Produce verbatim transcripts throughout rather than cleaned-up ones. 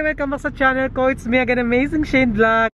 Welcome back sa channel ko. It's me again, Amazing Shane Vlog.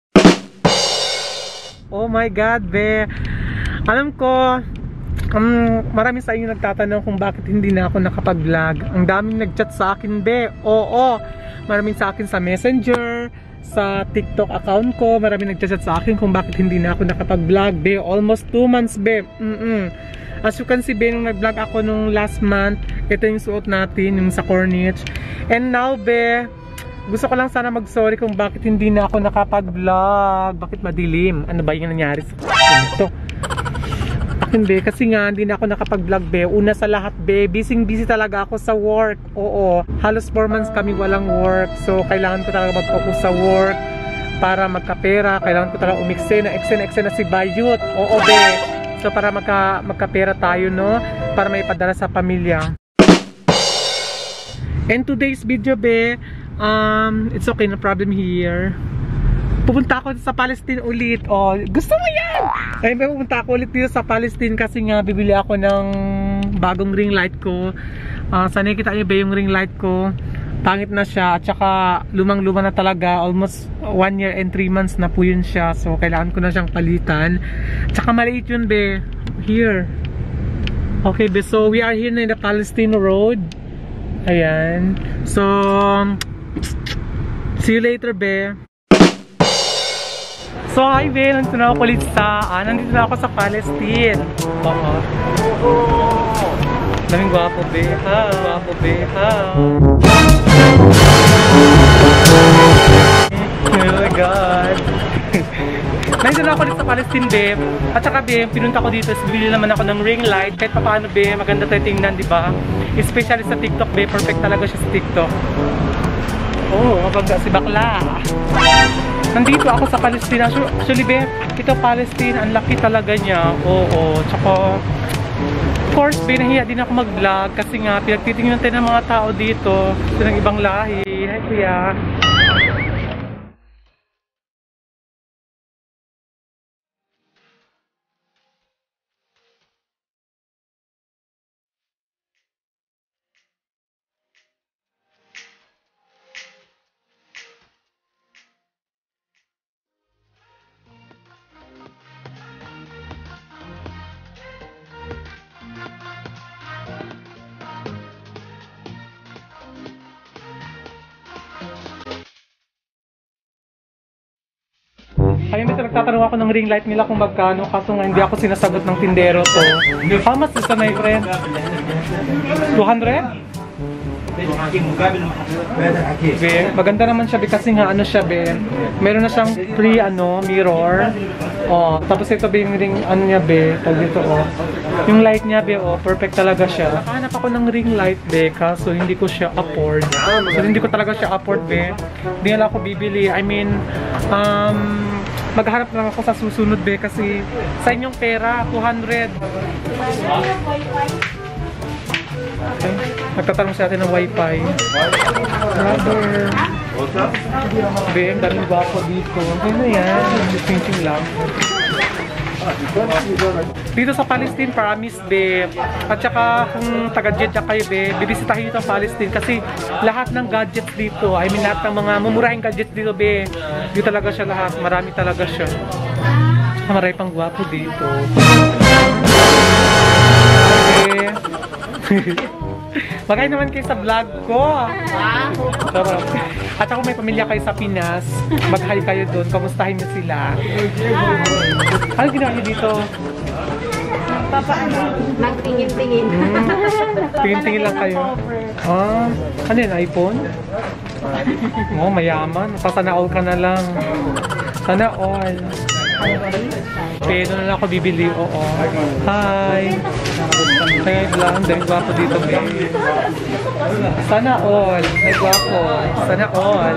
Oh my God, be. Alam ko, um, marami sa inyo nagtatanong kung bakit hindi na ako nakapag-vlog. Ang daming nag-chat sa akin, be. Oo, maraming sa akin sa Messenger, sa TikTok account ko. Maraming nag-chat sa akin kung bakit hindi na ako nakapag-vlog, be. Almost two months, be. Mm-mm. As you can see, be, nung nag-vlog ako nung last month, ito yung suot natin, yung sa Corniche. And now, be, gusto ko lang sana mag-sorry kung bakit hindi na ako nakapag-vlog. Bakit madilim? Ano ba yung nangyari sa ito? Akin, be, kasi nga hindi na ako nakapag-vlog, be. Una sa lahat, be, busy-busy talaga ako sa work. Oo, halos four months kami walang work. So, kailangan ko talaga mag-focus sa work para magkapera. Kailangan ko talaga umikse na ekse-ekse na si Bayut. Oo, be. So, para magka, magkapera tayo, no? Para may padala sa pamilya. And today's video, be, Um, it's okay, no problem here. Pupunta ako sa Palestine ulit. Oh, gusto mo yan? Ay, pupunta ako ulit dito sa Palestine kasi nga bibili ako ng bagong ring light ko. Uh, sana kita niyo ba yung ring light ko? Pangit na siya at saka lumang-luma na talaga. Almost one year and three months na po yun siya. So, kailangan ko na siyang palitan. At saka maliit yun, be. Here. Okay, be. So, we are here na in the Palestine Road. Ayan. So, see you later, be. So, hi, be. Nandito na ako ulit sa, ah, nandito na ako sa Palestine. Oo. Daming gwapo, be. Ha? Gwapo, be. Ha? Oh my God. Nandito na ako ulit sa Palestine, be. At saka, be, pinunta ko dito. Bibili naman ako ng ring light. Kahit pa paano, be, maganda tayo tingnan, di ba? Especially sa TikTok, be. Perfect talaga siya sa TikTok. Oh, mabagda si bakla. Nandito ako sa Palestine. Actually, be, ito Palestine, ang laki talaga niya. Oo, tsaka, of course, be, nahiya din ako mag-vlog kasi nga, pinagtitingnan tayo ng mga tao dito. Ito ng ibang lahi. Hi, kuya. Ayun, may nagtatanong ako ng ring light nila kung magkano, kaso nga hindi ako sinasagot ng tindero to. How much is that, my friend? two hundred? Be, maganda naman siya, be, kasi nga ano siya, be, meron na siyang free ano, mirror. Oh, tapos ito, be, yung ring ano niya, be, tag dito, oh. Yung light niya, be, oh, perfect talaga siya. Nakahanap ako ng ring light, be, kaso hindi ko siya afford. So hindi ko talaga siya afford, be. Hindi na ako bibili. I mean, um maghanap lang ako sa susunod, be, kasi sa inyong pera, two hundred. Okay. Nagtatanong sa atin ng wifi. Brother. Be, ang daming gwapo dito. Ano yan? Pinching lang. Dito sa Palestine, promise, be. At saka kung taga-Jeddah kayo, be, bibisitahin nyo itong Palestine kasi lahat ng gadgets dito, I mean lahat ng mga mumurahing gadgets dito, be, dito talaga siya lahat. Marami talaga siya. Marami pang gwapo dito. Okay. Magay naman kayo sa vlog ko. Sarap. At ako may pamilya kayo sa Pinas. Mag-hi kayo doon. Kamustahin niyo sila. Ano ginawa niyo dito? Papa, nagtingin-tingin. Hmm. Tingin-tingin lang kayo. Ah, ano yun? iPhone? Oh, mayaman. Sana all ka na lang. Sana all. Pero na lang ako bibili. Oo. Hi. Hi, vlog. Dahil gwapo dito, be. Sana all. May gwapo. Sana all.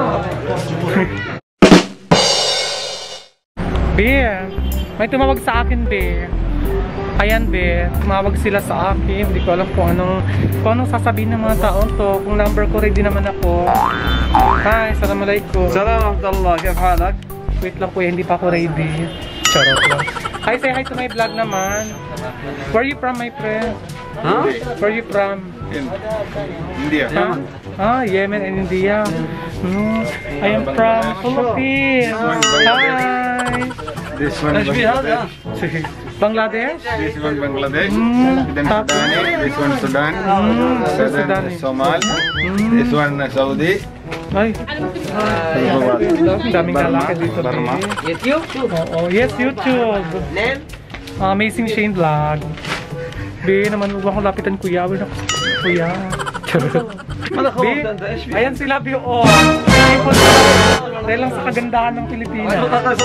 Be, may tumawag sa akin, be. Ayan, be. Tumawag sila sa akin. Hindi ko alam kung anong, kung anong sasabihin ng mga taon to. Kung number ko, ready naman ako. Hi, assalamualaikum. Salam Allah, kaya halak? Wait lang po, hindi pa ako ready. Charot lang. Hi, say hi to my vlog naman. Where are you from, my friend? Huh? Where are you from? In India. Huh? Ah, Yemen and India. Mm, I am from Philippines. Hi. This one Bangladesh. Bangladesh? This one Bangladesh. Mm. Then Sudani. This one Sudan. Mm. Then Sudani. Somal. Mm. This one uh, Saudi. Ay. Ang daming lalaki dito. Burma. YouTube? Oo, yes, YouTube. Uh, amazing Shane Vlog. Be, naman huwag akong lapitan kuya. Huwag ako kuya. Be, ayan sila Be, oh. Dahil lang sa kagandahan ng Pilipinas.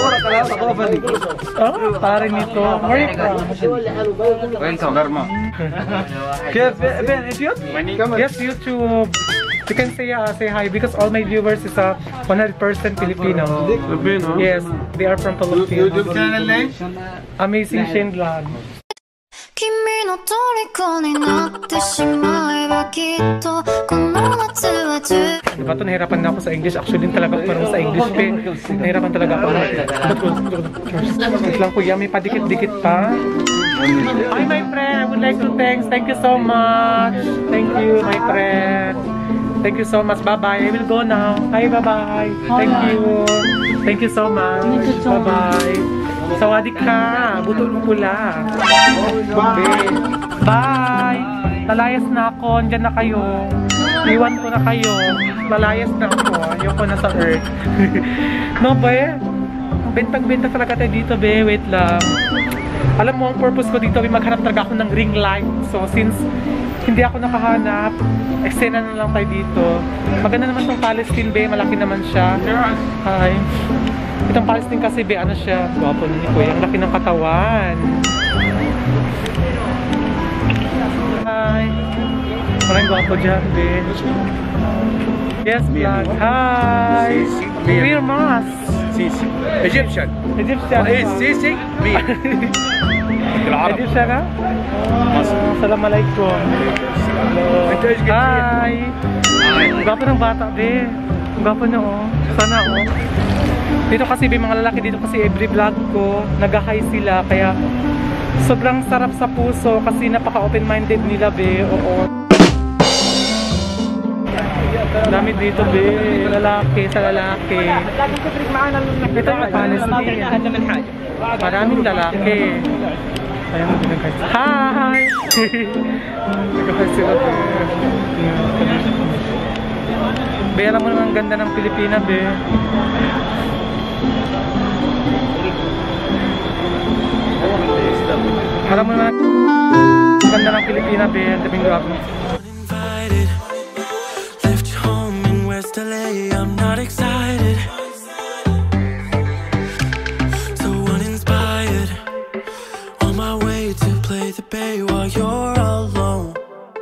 Oh, pare nito. Where are you from? Welcome. Burma. Ben, YouTube? Yes, YouTube. You can say uh, say hi because all my viewers is uh, one hundred percent Filipino. Filipino? Yes, they are from Philippines. YouTube channel name? Amazing Shane Vlog. 君の虜になってしまえばきっとこの夏は十 Diba ito, nahirapan na ako sa English. Actually, din talaga ako parang sa English. Pe. Nahirapan talaga ako. Wait lang kuya, may padikit-dikit pa. Hi my friend, I would like to thanks. Thank you so much. Thank you my friend. Thank you so much. Bye-bye. I will go now. Hi, bye-bye. Thank you. Thank you so much. Bye-bye. Sawadee ka. Buto ng pula. Okay. Bye. Lalayas na ako. Andiyan na kayo. Iwan ko na kayo. Lalayas na ako. Ayoko na sa earth. No, be? Bentang-bentang talaga tayo dito, be. Wait lang. Alam mo, ang purpose ko dito, be, maghanap talaga ako ng ring light. So, since hindi ako nakahanap, eksena na lang tayo dito. Maganda naman itong Palestine, be. Malaki naman siya. Hi. Itong Palestine kasi, be, ano siya? Gwapo ni Kuya. Ang laki ng katawan. Hi. Maraming gwapo dyan, be. Yes, vlog. Hi. We're Mas. Sisi. Egyptian. Egyptian. Eh, Sisi. Me. Egyptian ka? Assalamualaikum. Hi. Ang gwapo ng bata, be. Ang gwapo na, oh. Sana, oh. Dito kasi, be, mga lalaki dito kasi every vlog ko, nag-hi sila. Kaya, sobrang sarap sa puso kasi napaka-open-minded nila, be. Oo. Dami dito, be. Lalaki sa lalaki. Ito yung Palestine. Maraming lalaki. Ayan, nag-hi. Hi! Nag-hi sila, be. Be, alam mo naman ang ganda ng Pilipina, be. Alam mo naman ang ganda ng Pilipina, be. Ang daming gwapo. Left home in West L A, I'm not excited. So uninspired. On my way to play the bay while you're alone.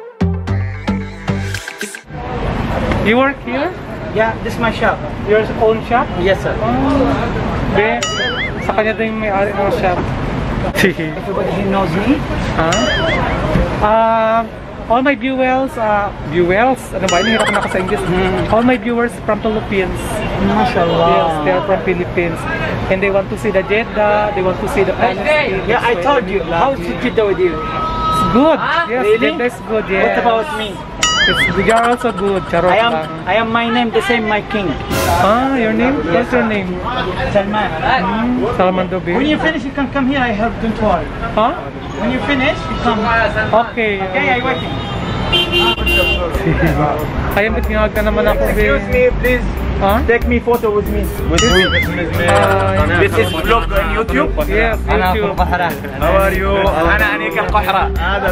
You work here? Yeah, this is my shop. Your own shop? Yes, sir. Oh. Be, sa kanya din yung may-ari ng shop. Everybody here knows me. Huh? Um, all my viewers, uh, viewers, ano ba, nahirap na ako sa English. All my viewers from Philippines. MashaAllah. Yes, they are from Philippines. And they want to see the Jeddah, they want to see the Palestine. Yeah, I told you. How's it with you? It's good. Yes, Really? Jeddah is good, yes. What about me? It's, you are also good, charot I am. lang. I am my name the same my king. Ah, your name? What's your name? Salman. Hmm, Salman Dobe. When you finish, you can come here. I help. Don't worry. Huh? When you finish, you come. Okay. Okay, I waiting. Kaya bitngag na naman ako, be. Excuse me, please. Huh? Take me photo with me. With me. Uh, This is vlog on YouTube. yes, YouTube. How are you? أنا أنيك القحرة.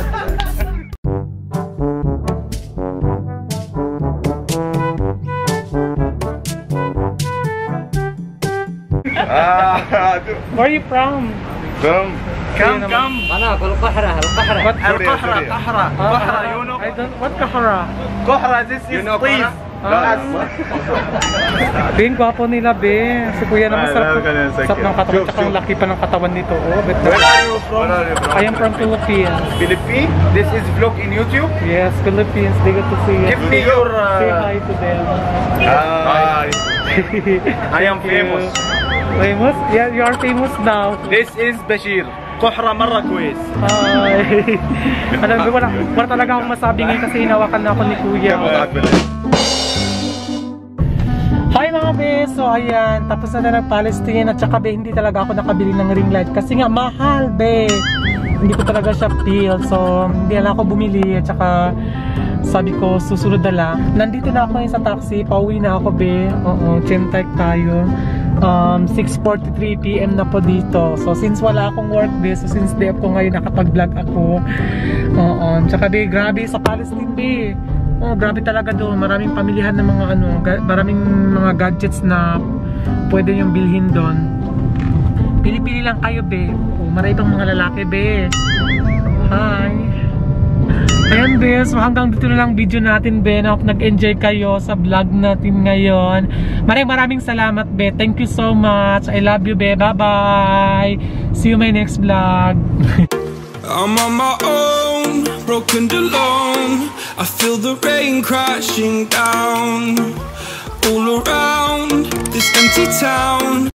Where are you from? Come. Come, come. أنا أقول القحرة القحرة. What? القحرة قحرة قحرة you know I don't. What kahara? قحرة this is please. Ah. Bing, gwapo nila, be. Si Kuya naman sarap, sarap ng katawan. Tsaka ang laki pa ng katawan nito. Oh, bet Where are you from? I am from Philippines. Philippines. This is vlog in YouTube. Yes, Philippines. They get to see it. Give me your. Say Uh, hi to them. Hi. I am Thank you. famous. Famous? Yeah, you are famous now. This is Bashir. قحرة مرة كويس. Hi. Alam mo, wala, wala talaga akong masabi ngayon kasi hinawakan na ako ni Kuya. mga be, so ayan, tapos na na nag-Palestine at saka be, hindi talaga ako nakabili ng ring light kasi nga mahal be. Hindi ko talaga siya feel, so hindi na ako bumili at saka sabi ko susunod na lang. Nandito na ako ngayon sa taxi, pauwi na ako be. Oo, Chentike tayo. Um, six forty-three p m na po dito. So since wala akong work be, so since day off ko ngayon nakapag-vlog ako. Oo, tsaka be, grabe sa Palestine be. Oh, grabe talaga doon. Maraming pamilihan ng mga ano, maraming mga gadgets na pwede yung bilhin doon. Pili-pili lang kayo, be. Oh, marami pang mga lalaki, be. Hi. Ayan, be. So hanggang dito na lang video natin, be. Na nag-enjoy kayo sa vlog natin ngayon. Maraming maraming salamat, be. Thank you so much. I love you, be. Bye-bye. See you my next vlog. I'm on my own, broken and alone. I feel the rain crashing down all around this empty town.